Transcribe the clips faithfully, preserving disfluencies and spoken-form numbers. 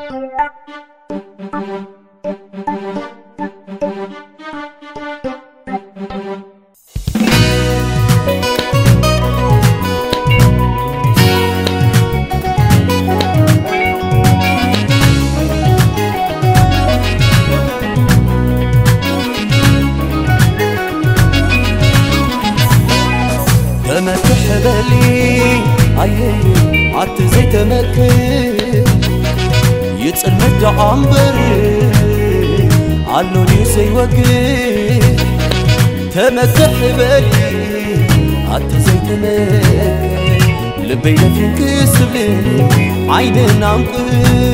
تحبلي عيني عت زي تمكن يتصمد عنبر علوني زي وقف تمسح بالي عت زي تمكن لبي لفين كسبلي عيني نعنقف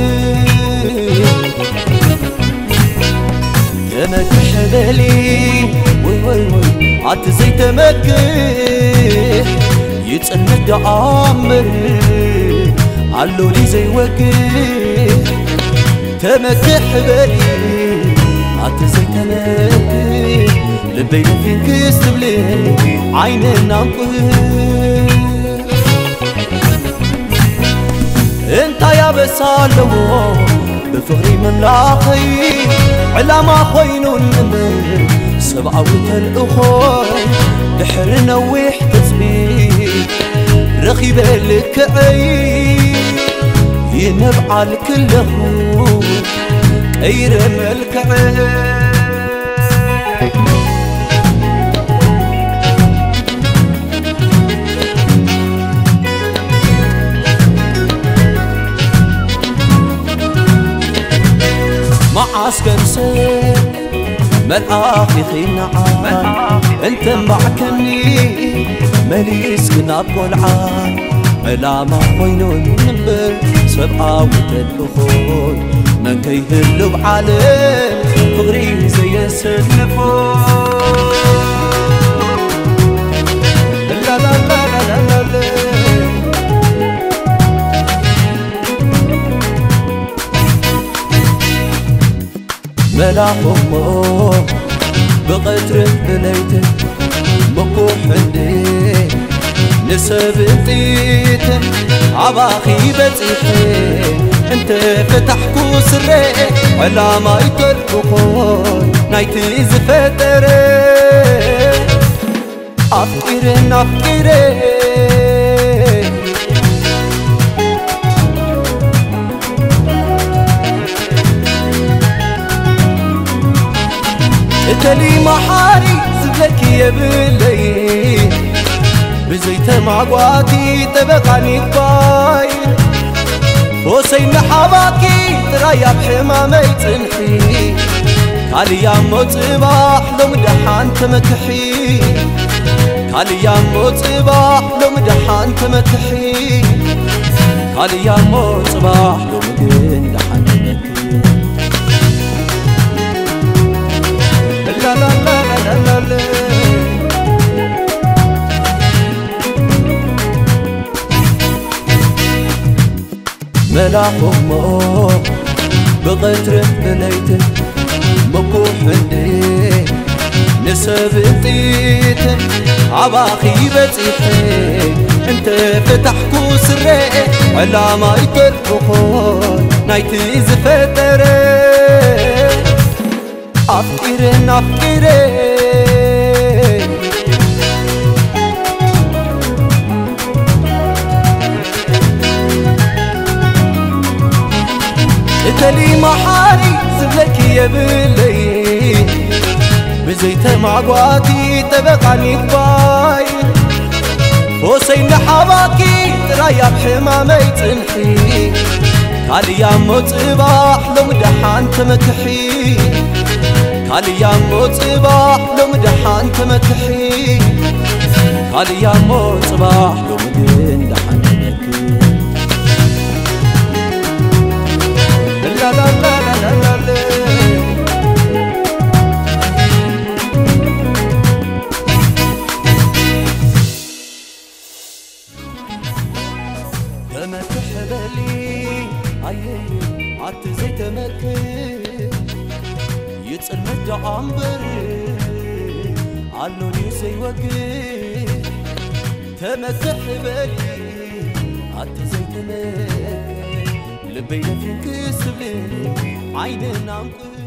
تمسح بالي وي وي وي عت زي تمكن يتصمد عمر علولي زي وقف تمسح بالي عت زي تمكن لبي لفين كسبلي عيني نعنقف انت يا بسالو بفغري مملاخي علامة خوينو النمر سبعة وتلقخوي دحر نويح تزبيك رخيب لك عي ينبع الكل اخوك غير ملك عي معسكر سير ملآخي خينا عان انت مبعكني مليس كنا بقول عان علامة خوينو النمبر سبعة وتلخون من كيهلو بعالم فغري زي السنفون لا لا لا لا لا لا ملاح أمه بقدر بليته مكوح عندي نسب انتيته عباخي بتيحي انت فتحكو سري علامة يتركوخون نايتي زفتري أفكرين أفكرين تلي محاري زبلك يا بلي بزيت معقواتي تبقاني كباي وسين حباكي ترايا بحمامي تنحي قالي يا مصباح لو مدحان تمكحي قالي يا مصباح لو مدحان تمكحي قالي يا مصباح لو مدحان تمكحي لا لا لا لا لا لا ملاح أمه بقدر بليته مكوح عندي نسب انتيته عباخي بتيحي انت فتحكو سري علامة يتركوخون نايتي زفتري أفكرين أفكرين تلي محاري زبلك يا بلي بزيت معقواتي تبقاني كباي وسين حباكي ترايا بحمامي تنحي قالي يا مصباح لو مدحان تمكحي قالي يا مصباح لو مدحان تمكحي قالي يا مصباح لو مدحان تمكحي لا لا لا لا لا لا لما تحبلي عيني عت زي تمكن يتصمد عنبر علوني زي وقف تمسح بالي عت زي تمكن ልቤ ለፊንክ ስብል አይንን አንቅ